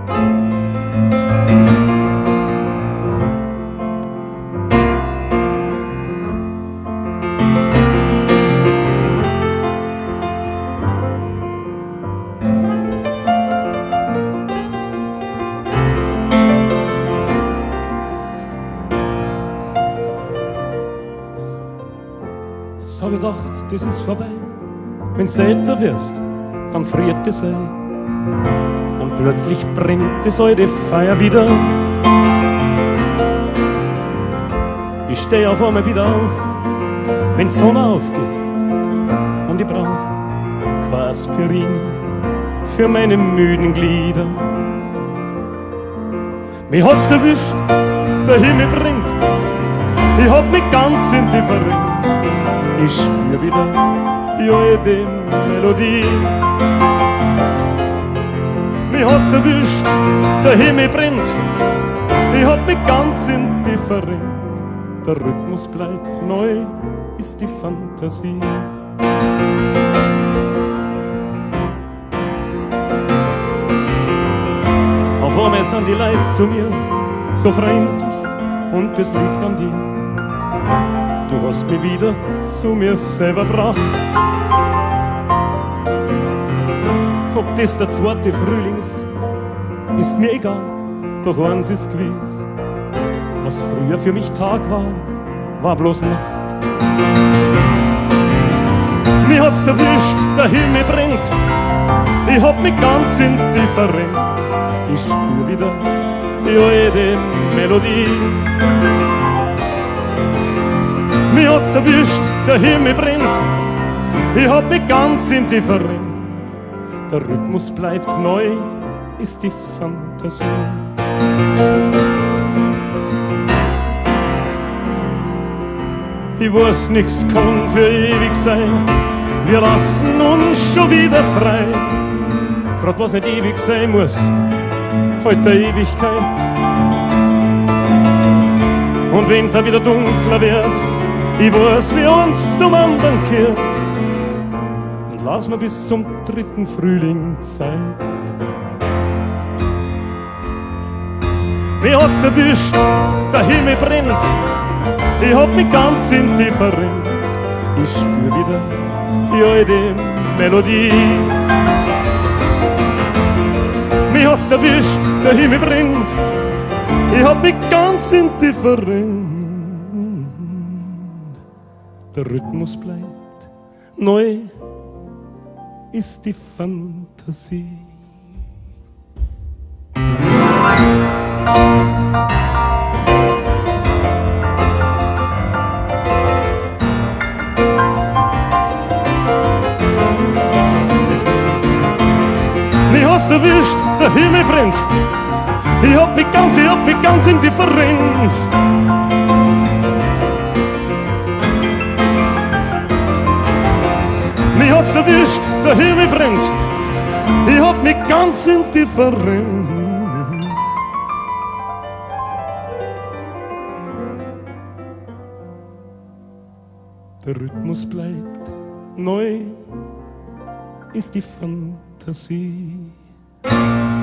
Jetzt hab ich gedacht, das ist vorbei. Wenn's du älter wirst, dann friert das Ei. Und plötzlich brennt das alte Feuer wieder. Ich steh auf einmal wieder auf, wenn die Sonne aufgeht. Und ich brauch kein Aspirin für meine müden Glieder. Mich hat's erwischt, der Himmel brennt. Ich hab mich ganz indifferent. Ich spür wieder die alte Melodie. Mich hat's erwischt, der Himmel brennt. Ich hab mich ganz indifferent. Der Rhythmus bleibt, neu ist die Fantasie. Auf einmal sind die Leute zu mir so freundlich und das liegt an dir. Du hast mich wieder zu mir selber gebracht. Ob das der zweite Frühling ist mir egal, doch eins ist gewiss: was früher für mich Tag war, war bloß Nacht. Mir hat's erwischt, der Himmel brennt. Ich hab mich ganz indifferent. Ich spür wieder die alte Melodie. Mir hat's erwischt, der Himmel brennt. Ich hab mich ganz indifferent. Der Rhythmus bleibt, neu ist die Fantasie. Ich weiß, nix kann für ewig sein. Wir lassen uns schon wieder frei. Grad was nicht ewig sein muss, heute der Ewigkeit. Und wenn's auch wieder dunkler wird, ich weiß, wie uns zum anderen kehrt. Und lass mir bis zum dritten Frühling Zeit. Mir hat's erwischt, der Himmel brennt. Ich hab mich ganz indifferent. Ich spür wieder die alte Melodie. Mich hat's erwischt, der Himmel brennt. Ich hab mich ganz indifferent. Der Rhythmus bleibt, neu ist die Fantasie. Mich hat's erwischt, der Himmel brennt. Ich hab mich ganz indifferent. Mich hat's erwischt, der Himmel brennt. Ich hab mich ganz indifferent. Der Rhythmus bleibt, neu ist die Fantasie.